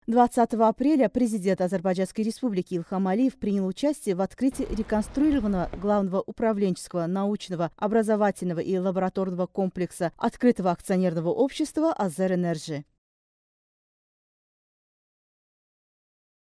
20 апреля президент Азербайджанской республики Ильхам Алиев принял участие в открытии реконструированного главного управленческого, научного, образовательного и лабораторного комплекса открытого акционерного общества «Азерэнерджи».